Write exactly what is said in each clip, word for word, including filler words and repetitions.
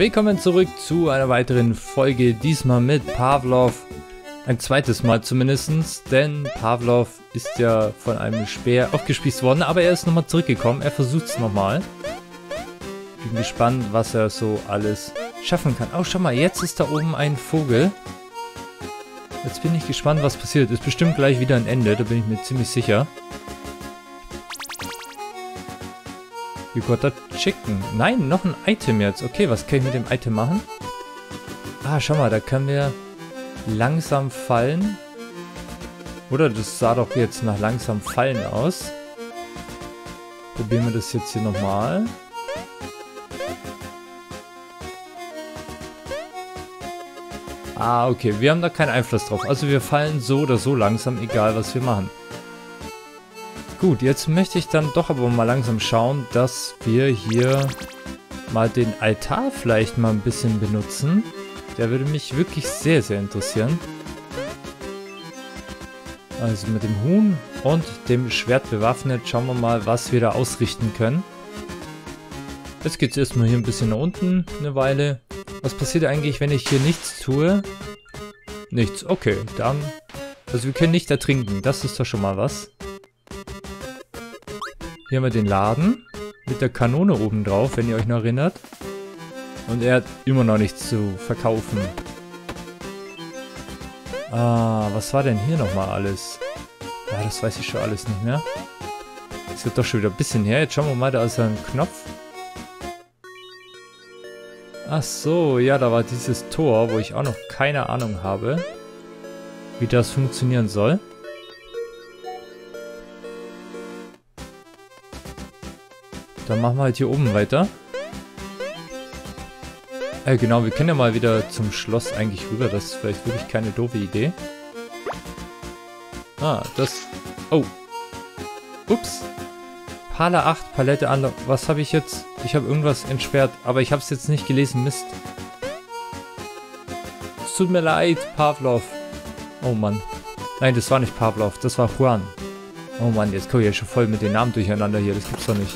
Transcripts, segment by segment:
Willkommen zurück zu einer weiteren Folge, diesmal mit Pavlov. Ein zweites Mal zumindest, denn Pavlov ist ja von einem Speer aufgespießt worden, aber er ist nochmal zurückgekommen, er versucht es nochmal. Bin gespannt, was er so alles schaffen kann. Oh, schau mal, jetzt ist da oben ein Vogel. Jetzt bin ich gespannt, was passiert. Ist bestimmt gleich wieder ein Ende, da bin ich mir ziemlich sicher. You got a chicken. Nein, noch ein Item jetzt. Okay, was kann ich mit dem Item machen? Ah, schau mal, da können wir langsam fallen. Oder das sah doch jetzt nach langsam fallen aus. Probieren wir das jetzt hier nochmal. Ah, okay, wir haben da keinen Einfluss drauf. Also wir fallen so oder so langsam, egal was wir machen. Gut, jetzt möchte ich dann doch aber mal langsam schauen, dass wir hier mal den Altar vielleicht mal ein bisschen benutzen. Der würde mich wirklich sehr, sehr interessieren. Also mit dem Huhn und dem Schwert bewaffnet, schauen wir mal, was wir da ausrichten können. Jetzt geht es erstmal hier ein bisschen nach unten, eine Weile. Was passiert eigentlich, wenn ich hier nichts tue? Nichts, okay, dann... Also wir können nicht ertrinken, das ist doch schon mal was. Hier haben wir den Laden mit der Kanone oben drauf, wenn ihr euch noch erinnert. Und er hat immer noch nichts zu verkaufen. Ah, was war denn hier nochmal alles? Ah, das weiß ich schon alles nicht mehr. Das wird doch schon wieder ein bisschen her. Jetzt schauen wir mal, da ist ein Knopf. Ach so, ja, da war dieses Tor, wo ich auch noch keine Ahnung habe, wie das funktionieren soll. Dann machen wir halt hier oben weiter. Äh, genau, wir können ja mal wieder zum Schloss eigentlich rüber. Das ist vielleicht wirklich keine doofe Idee. Ah, das... Oh. Ups. Pala acht, Palette Unlock. Was habe ich jetzt? Ich habe irgendwas entsperrt, aber ich habe es jetzt nicht gelesen. Mist. Es tut mir leid, Pavlov. Oh Mann. Nein, das war nicht Pavlov, das war Juan. Oh Mann, jetzt komme ich ja schon voll mit den Namen durcheinander hier. Das gibt's doch nicht.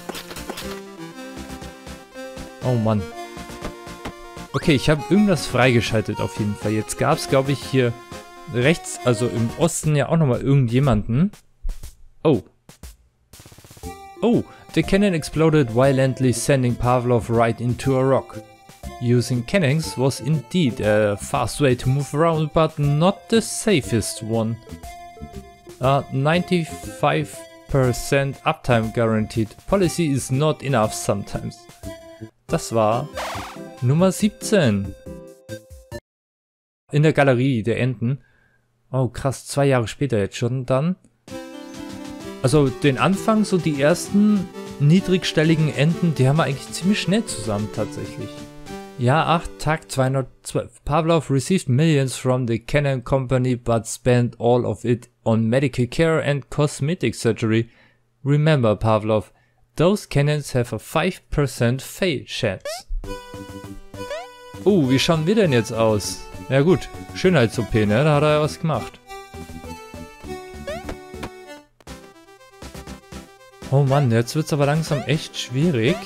Oh Mann. Okay, ich habe irgendwas freigeschaltet auf jeden Fall. Jetzt gab es, glaube ich, hier rechts, also im Osten ja auch nochmal irgendjemanden. Oh. Oh, the cannon exploded violently, sending Pavlov right into a rock. Using cannons was indeed a fast way to move around, but not the safest one. Uh, ninety-five percent uptime guaranteed. Policy is not enough sometimes. Das war Nummer siebzehn. In der Galerie der Enten. Oh krass, zwei Jahre später jetzt schon dann. Also den Anfang, so die ersten niedrigstelligen Enten, die haben wir eigentlich ziemlich schnell zusammen tatsächlich. Jahr acht, Tag zweihundertzwölf. Pavlov received millions from the Cannon Company but spent all of it on medical care and cosmetic surgery. Remember, Pavlov, those cannons have a five percent fail chance. Oh, wie schauen wir denn jetzt aus? Ja gut, Schönheits-O P, ne? Da hat er ja was gemacht. Oh Mann, jetzt wird's aber langsam echt schwierig.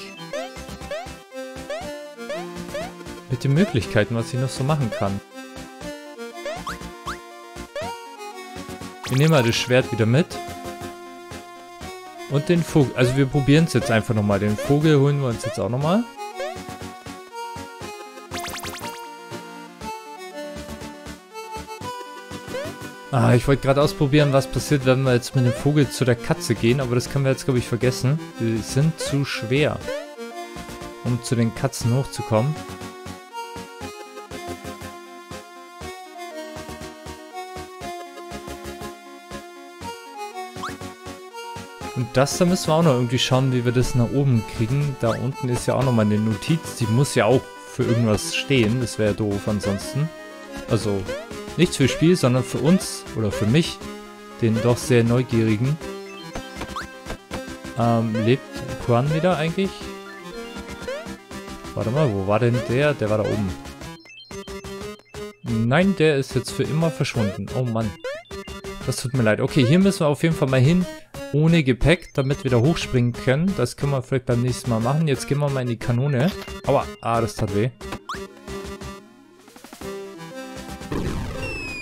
Mit den Möglichkeiten, was ich noch so machen kann. Wir nehmen mal das Schwert wieder mit. Und den Vogel. Also wir probieren es jetzt einfach nochmal. Den Vogel holen wir uns jetzt auch nochmal. Ah, ich wollte gerade ausprobieren, was passiert, wenn wir jetzt mit dem Vogel zu der Katze gehen. Aber das können wir jetzt, glaube ich, vergessen. Die sind zu schwer, um zu den Katzen hochzukommen. Und das, da müssen wir auch noch irgendwie schauen, wie wir das nach oben kriegen. Da unten ist ja auch nochmal eine Notiz. Die muss ja auch für irgendwas stehen. Das wäre ja doof ansonsten. Also nichts für Spiel, sondern für uns oder für mich, den doch sehr neugierigen. Ähm, lebt Juan wieder eigentlich? Warte mal, wo war denn der? Der war da oben. Nein, der ist jetzt für immer verschwunden. Oh Mann. Das tut mir leid. Okay, hier müssen wir auf jeden Fall mal hin. Ohne Gepäck, damit wir da hochspringen können. Das können wir vielleicht beim nächsten Mal machen. Jetzt gehen wir mal in die Kanone. Aua, ah, das tat weh.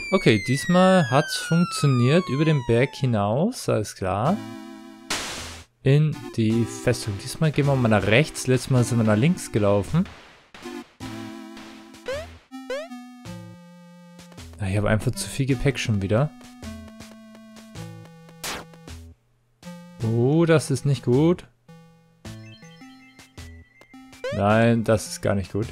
Okay, diesmal hat's funktioniert über den Berg hinaus, alles klar. In die Festung. Diesmal gehen wir mal nach rechts, letztes Mal sind wir nach links gelaufen. Ich habe einfach zu viel Gepäck schon wieder. Oh, das ist nicht gut. Nein, das ist gar nicht gut.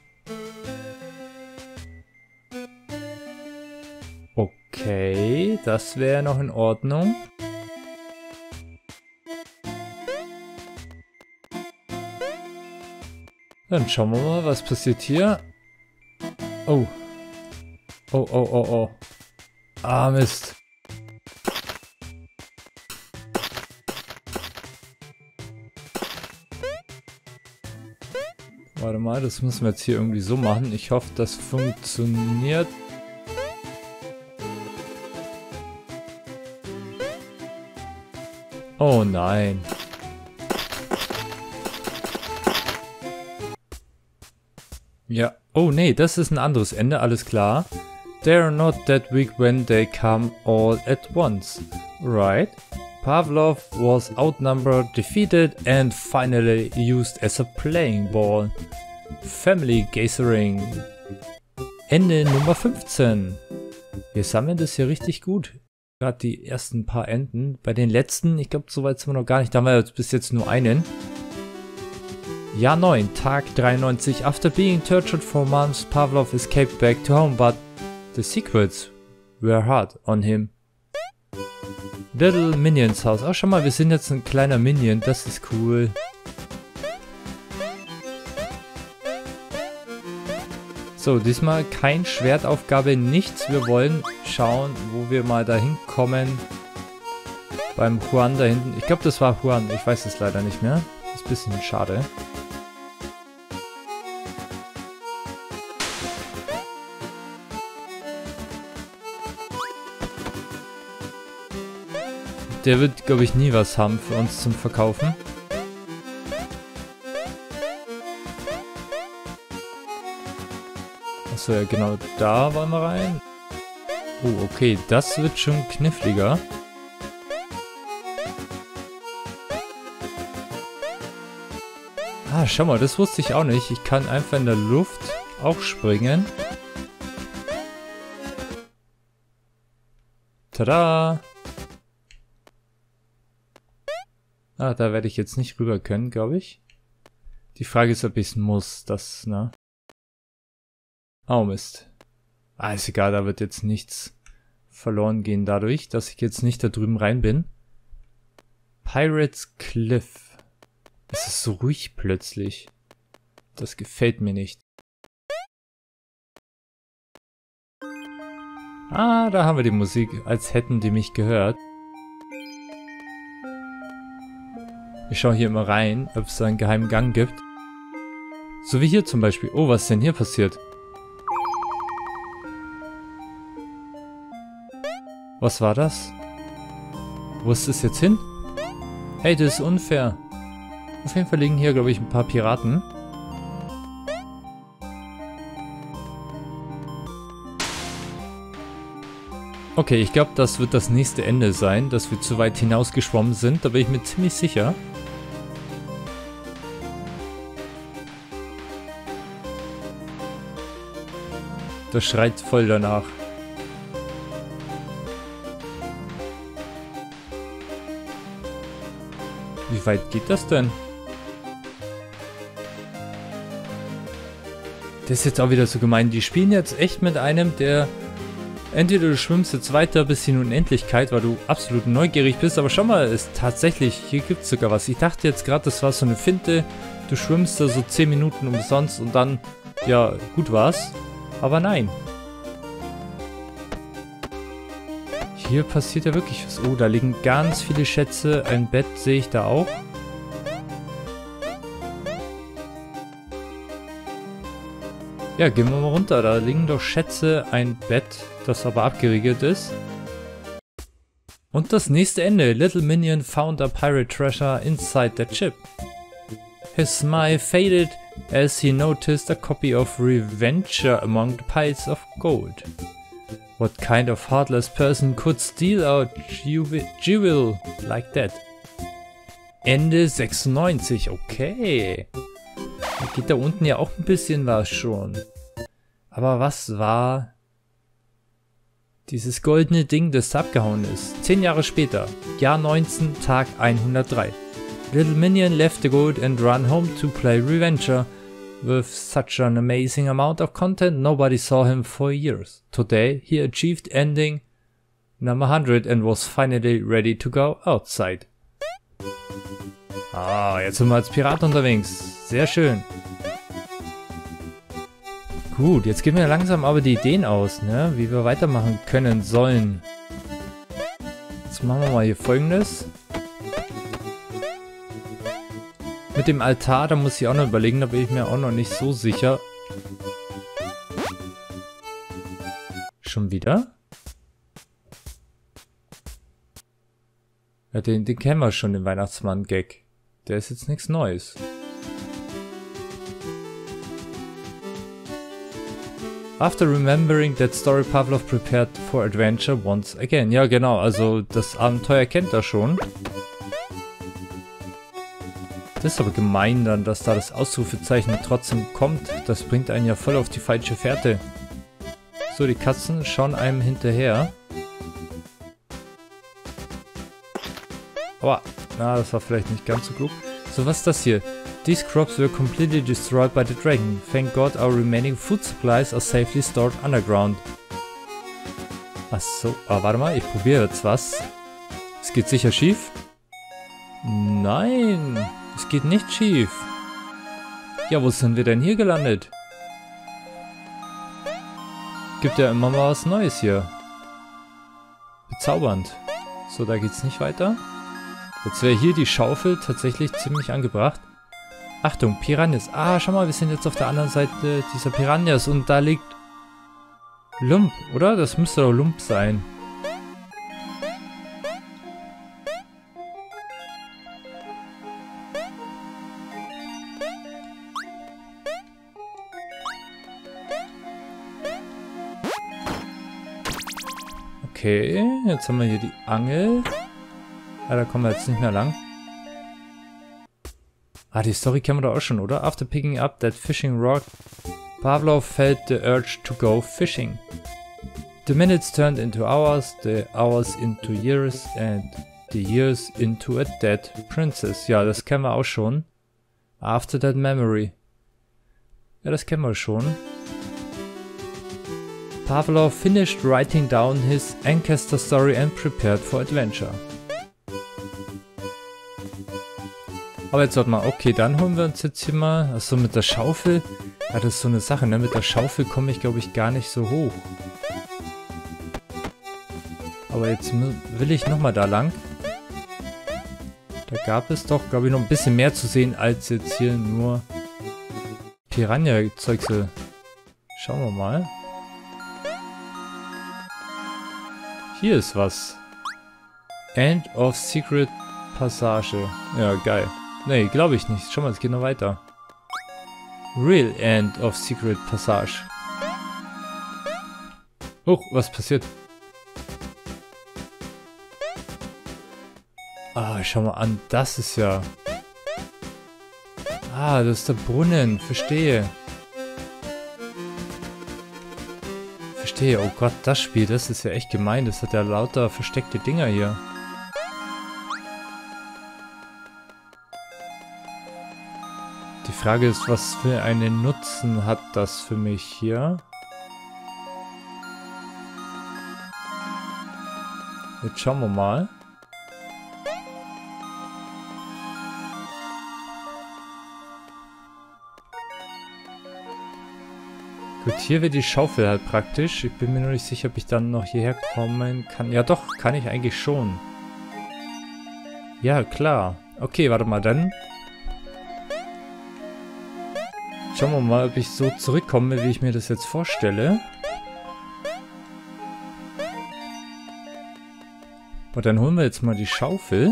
Okay, das wäre noch in Ordnung. Dann schauen wir mal, was passiert hier. Oh. Oh, oh, oh, oh. Ah, Mist. Warte mal, das müssen wir jetzt hier irgendwie so machen. Ich hoffe, das funktioniert. Oh nein. Ja. Oh nee, das ist ein anderes Ende, alles klar. They're not that weak when they come all at once, right? Pavlov was outnumbered, defeated and finally used as a playing ball. Family Gathering. Ende Nummer fünfzehn. Wir sammeln das hier richtig gut. Gerade die ersten paar Enden. Bei den letzten, ich glaube, so weit sind wir noch gar nicht. Da haben wir jetzt bis jetzt nur einen. Jahr neun, Tag dreiundneunzig. After being tortured for months, Pavlov escaped back to home, but the secrets were hard on him. Little Minions Haus. Oh, schau mal, wir sind jetzt ein kleiner Minion. Das ist cool. So, diesmal kein Schwertaufgabe, nichts. Wir wollen schauen, wo wir mal dahin kommen. Beim Juan da hinten. Ich glaube, das war Juan. Ich weiß es leider nicht mehr. Ist ein bisschen schade. Der wird, glaube ich, nie was haben für uns zum Verkaufen. Achso, ja genau, da wollen wir rein. Oh, okay, das wird schon kniffliger. Ah, schau mal, das wusste ich auch nicht. Ich kann einfach in der Luft auch springen. Tada! Ah, da werde ich jetzt nicht rüber können, glaube ich. Die Frage ist, ob ich es muss, das, ne? Oh Mist. Ah, ist egal, da wird jetzt nichts verloren gehen dadurch, dass ich jetzt nicht da drüben rein bin. Pirates Cliff. Es ist so ruhig plötzlich. Das gefällt mir nicht. Ah, da haben wir die Musik, als hätten die mich gehört. Ich schaue hier immer rein, ob es da einen geheimen Gang gibt. So wie hier zum Beispiel. Oh, was ist denn hier passiert? Was war das? Wo ist das jetzt hin? Hey, das ist unfair. Auf jeden Fall liegen hier, glaube ich, ein paar Piraten. Okay, ich glaube, das wird das nächste Ende sein, dass wir zu weit hinausgeschwommen sind. Da bin ich mir ziemlich sicher. Das schreit voll danach. Wie weit geht das denn? Das ist jetzt auch wieder so gemein. Die spielen jetzt echt mit einem, der... Entweder du schwimmst jetzt weiter bis in Unendlichkeit, weil du absolut neugierig bist, aber schau mal, ist tatsächlich, hier gibt es sogar was. Ich dachte jetzt gerade, das war so eine Finte, du schwimmst da so zehn Minuten umsonst und dann, ja, gut war's. Aber nein. Hier passiert ja wirklich was. Oh, da liegen ganz viele Schätze, ein Bett sehe ich da auch. Ja, gehen wir mal runter. Da liegen doch Schätze, ein Bett, das aber abgeriegelt ist. Und das nächste Ende. Little Minion found a pirate treasure inside the ship. His smile faded as he noticed a copy of Revenger among the piles of gold. What kind of heartless person could steal our jewel like that? Ende sechsundneunzig, okay. Da geht da unten ja auch ein bisschen was schon. Aber was war dieses goldene Ding, das abgehauen ist? Zehn Jahre später, Jahr neunzehn, Tag hundertdrei. Little Minion left the gold and ran home to play Revenger. With such an amazing amount of content, nobody saw him for years. Today, he achieved ending number hundred and was finally ready to go outside. Ah, jetzt sind wir als Pirat unterwegs. Sehr schön. Gut, jetzt gehen wir langsam aber die Ideen aus, ne? Wie wir weitermachen können sollen. Jetzt machen wir mal hier Folgendes. Mit dem Altar, da muss ich auch noch überlegen, da bin ich mir auch noch nicht so sicher. Schon wieder? Ja, den, den kennen wir schon, den Weihnachtsmann-Gag. Der ist jetzt nichts Neues. After remembering that story, Pavlov prepared for adventure once again. Ja, genau, also das Abenteuer kennt er schon. Das ist aber gemein dann, dass da das Ausrufezeichen trotzdem kommt. Das bringt einen ja voll auf die falsche Fährte. So, die Katzen schauen einem hinterher. Aber, na, das war vielleicht nicht ganz so klug. So, was ist das hier? These crops were completely destroyed by the dragon. Thank God our remaining food supplies are safely stored underground. Achso, ah, warte mal, ich probiere jetzt was. Es geht sicher schief. Nein, es geht nicht schief. Ja, wo sind wir denn hier gelandet? Gibt ja immer mal was Neues hier. Bezaubernd. So, da geht's nicht weiter. Jetzt wäre hier die Schaufel tatsächlich ziemlich angebracht. Achtung, Piranhas. Ah, schau mal, wir sind jetzt auf der anderen Seite dieser Piranhas und da liegt Lump, oder? Das müsste doch Lump sein. Okay, jetzt haben wir hier die Angel. Ah, da kommen wir jetzt nicht mehr lang. Ah, die Story kennen wir doch auch schon, oder? After picking up that fishing rod, Pavlov felt the urge to go fishing. The minutes turned into hours, the hours into years and the years into a dead princess. Ja, das kennen wir auch schon. After that memory. Ja, das kennen wir schon. Pavlov finished writing down his Ancaster story and prepared for adventure. Aber jetzt warte mal, okay, dann holen wir uns jetzt hier mal, also mit der Schaufel, ja, das ist so eine Sache, ne, mit der Schaufel komme ich, glaube ich, gar nicht so hoch. Aber jetzt will ich nochmal da lang. Da gab es doch, glaube ich, noch ein bisschen mehr zu sehen, als jetzt hier nur Piranha-Zeugsel. Schauen wir mal. Hier ist was. End of Secret Passage. Ja, geil. Nee, glaube ich nicht. Schau mal, es geht noch weiter. Real End of Secret Passage. Oh, was passiert? Ah, schau mal an. Das ist ja... Ah, das ist der Brunnen. Verstehe. Verstehe. Oh Gott, das Spiel, das ist ja echt gemein. Das hat ja lauter versteckte Dinger hier. Die Frage ist, was für einen Nutzen hat das für mich hier? Jetzt schauen wir mal. Gut, hier wird die Schaufel halt praktisch. Ich bin mir nur nicht sicher, ob ich dann noch hierher kommen kann. Ja doch, kann ich eigentlich schon. Ja, klar. Okay, warte mal, dann... Schauen wir mal, ob ich so zurückkomme, wie ich mir das jetzt vorstelle. Und dann holen wir jetzt mal die Schaufel.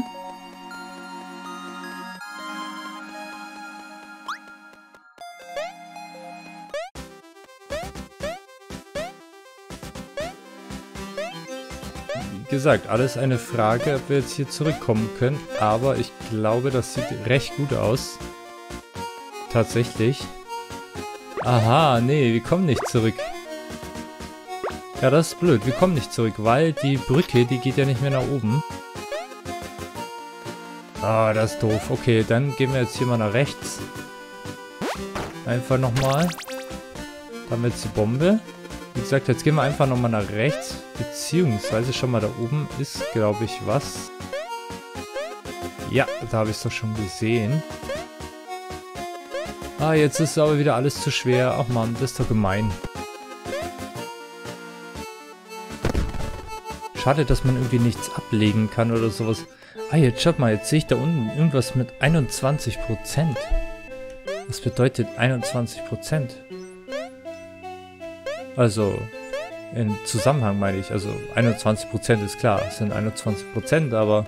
gesagt, alles eine Frage, ob wir jetzt hier zurückkommen können. Aber ich glaube, das sieht recht gut aus. Tatsächlich. Aha, nee, wir kommen nicht zurück. Ja, das ist blöd. Wir kommen nicht zurück, weil die Brücke, die geht ja nicht mehr nach oben. Ah, das ist doof. Okay, dann gehen wir jetzt hier mal nach rechts. Einfach nochmal. Da haben wir jetzt die Bombe. Wie gesagt, jetzt gehen wir einfach nochmal nach rechts. Beziehungsweise schon mal da oben ist, glaube ich, was. Ja, da habe ich es doch schon gesehen. Ah, jetzt ist aber wieder alles zu schwer. Ach man, das ist doch gemein. Schade, dass man irgendwie nichts ablegen kann oder sowas. Ah, jetzt schaut mal, jetzt sehe ich da unten irgendwas mit einundzwanzig Prozent. Was bedeutet einundzwanzig Prozent? Also, im Zusammenhang meine ich, also einundzwanzig Prozent ist klar, es sind einundzwanzig Prozent, aber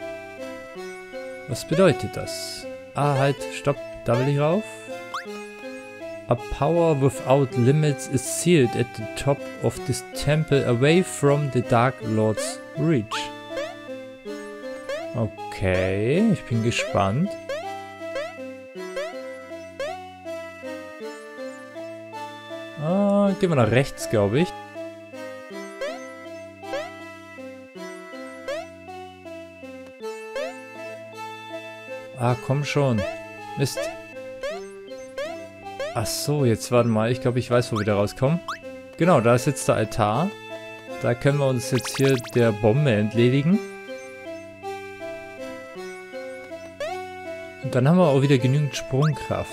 was bedeutet das? Ah, halt, stopp, da will ich rauf. A power without limits is sealed at the top of this temple away from the Dark Lord's reach. Okay, ich bin gespannt. Ah, gehen wir nach rechts, glaube ich. Ah, komm schon. Mist. Ach so, jetzt warte mal. Ich glaube, ich weiß, wo wir da rauskommen. Genau, da ist jetzt der Altar. Da können wir uns jetzt hier der Bombe entledigen. Und dann haben wir auch wieder genügend Sprungkraft.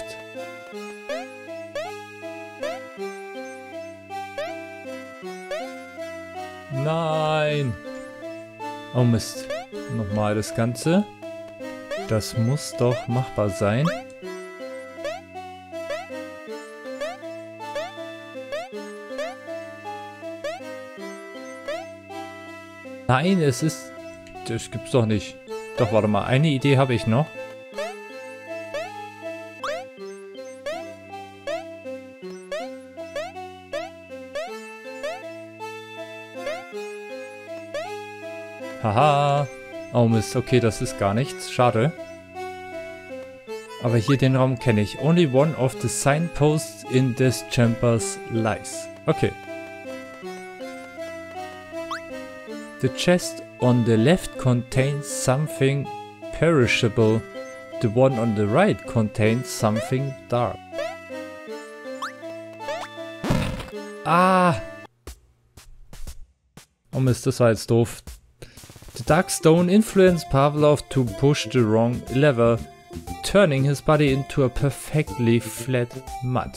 Nein! Oh Mist. Nochmal das Ganze. Das muss doch machbar sein. Nein, es ist... Das gibt's doch nicht. Doch, warte mal. Eine Idee habe ich noch. Haha. Oh Mist, okay, das ist gar nichts. Schade. Aber hier den Raum kenne ich. Only one of the signposts in this chambers lies. Okay. The chest on the left contains something perishable. The one on the right contains something dark. Ah! Oh Mist, das war jetzt doof. The dark stone influenced Pavlov to push the wrong lever, turning his body into a perfectly flat mud.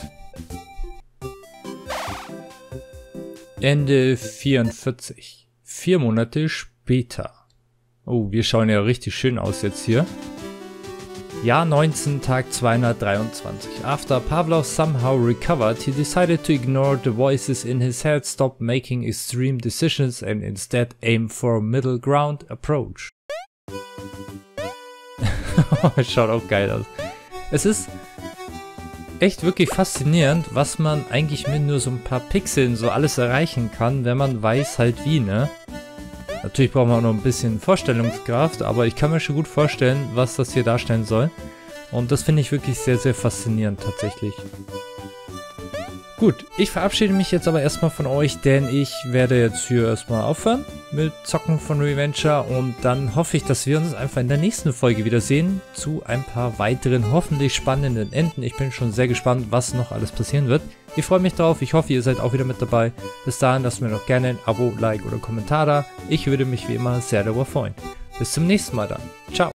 Ende vierundvierzig. Vier Monate später. Oh, wir schauen ja richtig schön aus jetzt hier. Jahr neunzehn, Tag zweihundertdreiundzwanzig. After Pavlov somehow recovered, he decided to ignore the voices in his head, stop making extreme decisions and instead aim for a middle ground approach. Schaut auch geil aus. Es ist echt wirklich faszinierend, was man eigentlich mit nur so ein paar Pixeln so alles erreichen kann, wenn man weiß halt wie, ne? Natürlich braucht man auch noch ein bisschen Vorstellungskraft, aber ich kann mir schon gut vorstellen, was das hier darstellen soll. Und das finde ich wirklich sehr, sehr faszinierend tatsächlich. Gut, ich verabschiede mich jetzt aber erstmal von euch, denn ich werde jetzt hier erstmal aufhören mit Zocken von Reventure und dann hoffe ich, dass wir uns einfach in der nächsten Folge wiedersehen zu ein paar weiteren hoffentlich spannenden Enden. Ich bin schon sehr gespannt, was noch alles passieren wird. Ich freue mich drauf, ich hoffe, ihr seid auch wieder mit dabei. Bis dahin lasst mir doch gerne ein Abo, Like oder Kommentar da. Ich würde mich wie immer sehr darüber freuen. Bis zum nächsten Mal dann.